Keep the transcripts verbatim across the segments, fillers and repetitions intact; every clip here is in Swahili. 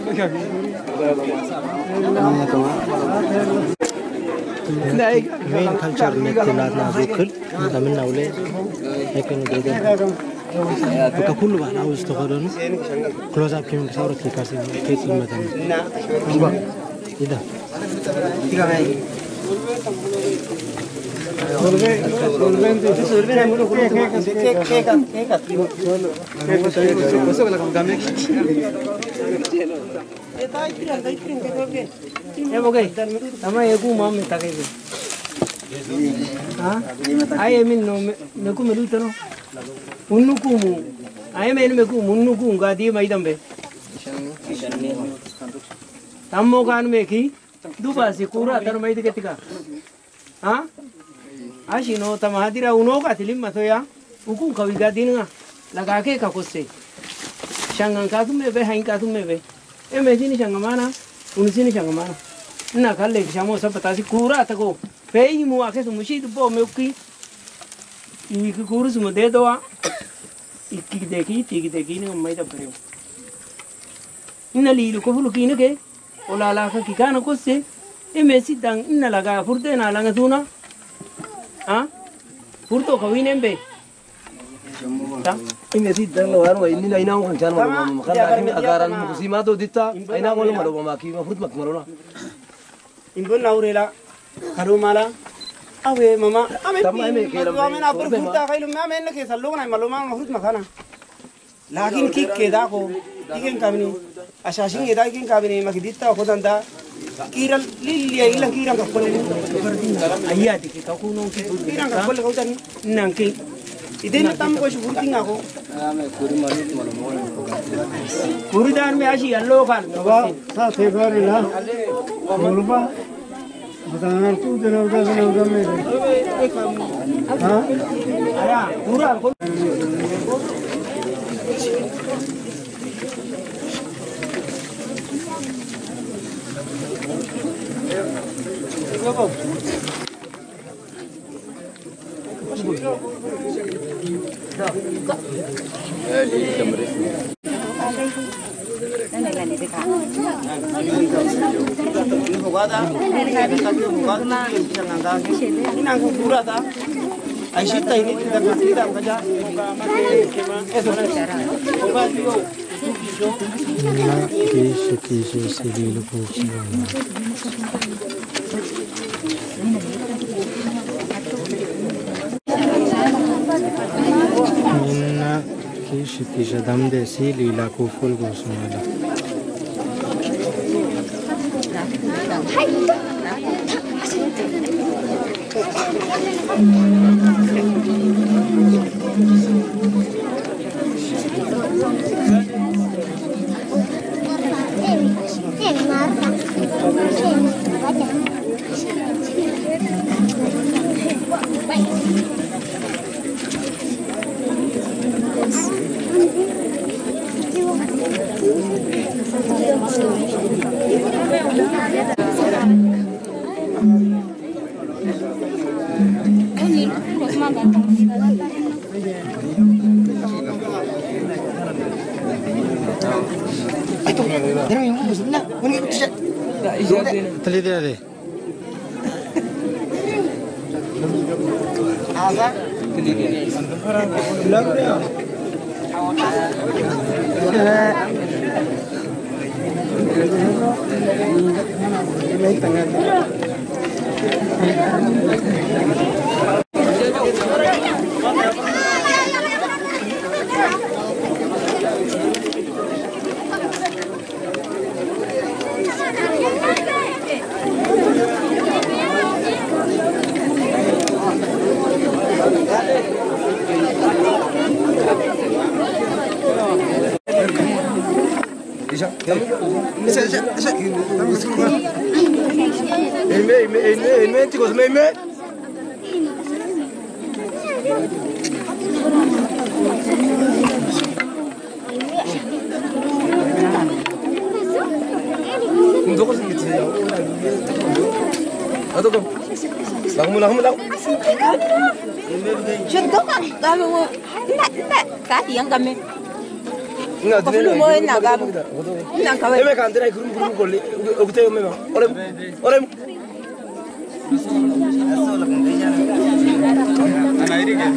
main culture में तिलात ना बुकल तमिल नाउले लेकिन देदे ككل واحد عاوز تقارنه كلوز اب كيم صار في كاسي كيس مثلا إذا Ay min no me ku melu tano unnu ku mu ay men me ku munnu ku ga di mai dambe tammo kan me ki duba si kura tar mai de ketika ha ashi no tamahadira uno ka tilim matoya uku ka wi ga dinga laga ke ka kosse shangan ka tumme be hain ka tumme be e me jini shangamana unisini shangamana na kalle shamo sapata si kura ta ko Pei mu ake su mushi tu bo meuki, i kuru su mode doa, i kiki tiki deki ni mai da preu. Ina li lu ko fulu kine ke, ola la ka kikana ko se, e mesi dang ina laga furte na langa tuna, ah, furto kawin embe. Ini sih dan luar wah ini lainnya orang jangan malu makan lagi agaran musim atau dita, lainnya malu malu maki, mafrut mak malu lah. Imbun naurela. Harumala, awe mama, ame pi, ame na berfurta kailo, ame na ke sallo na malo mang mahut makana. Lakin kik keda ko, kiken kabini, asasing eda kiken kabini makidita ko tanda, kiral lilia ilang kirang kapol ni. Ayah dikit aku nung kirang kapol kau tani, nangki. Ide na tam ko shurting ako. Kuri dan me ashi allo kan. Ba sa february la. Mulba. बताना तू देना उधर देना उधर में हाँ आया पूरा को Kisha damde si lila ko full go sumala. Tali dia deh. Apa? Belum dia. Ini tengah. Ese, ese, ese. Elme, elme, elme, elme, chicos, elme, elme. Untuk apa sih itu? Atau kau? Lagu mu, lagu mu, lagu. Contoh kan, kalau enggak, enggak, kasih yang kami. Kafulu mo na gabu. Na kawai. Eme kan dira kurum kurum kolli. Ogte ome ma. Ore ore. Ana iri ke.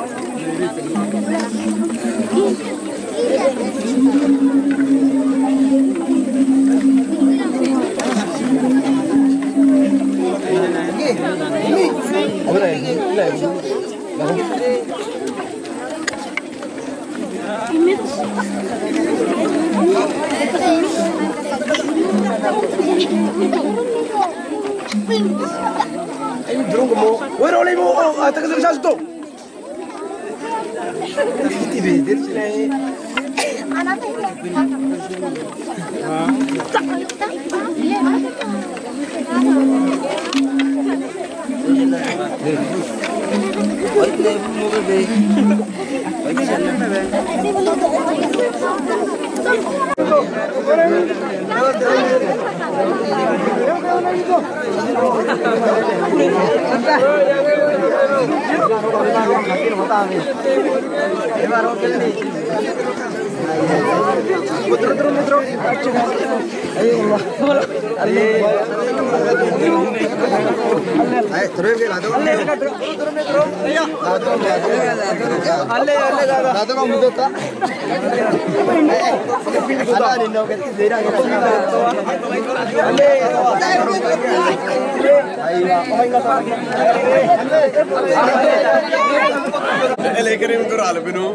Ore ila. Ay, drone mo. Where are you? Ah, taga sa salto. Tibedir sila eh. Ele queria me curar, não?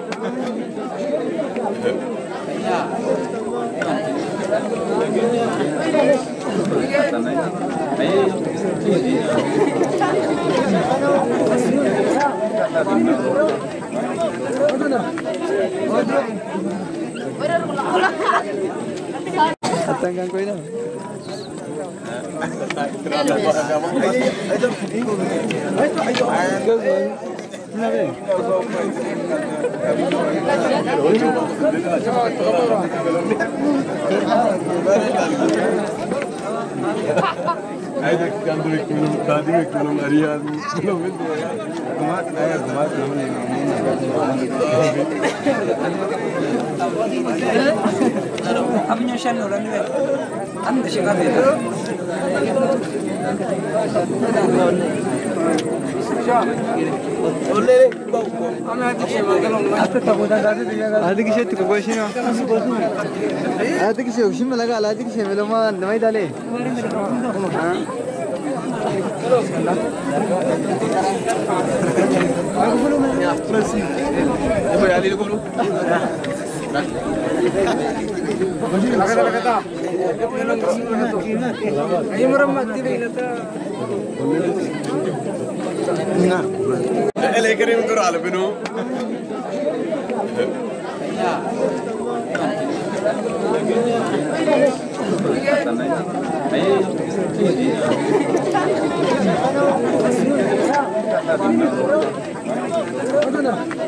Atangkan ko ina. Ayda kandı bekliyorum, tadı bekliyorum, arıyorum. Kumak, ayar kumak, Kami nyoshan orang ni, anda siapa dia? आदि किसे तू कोई सी ना आदि किसे उसी में लगा आदि किसे में लोग मां नवाई डाले Ele queria me curar, não? Ay,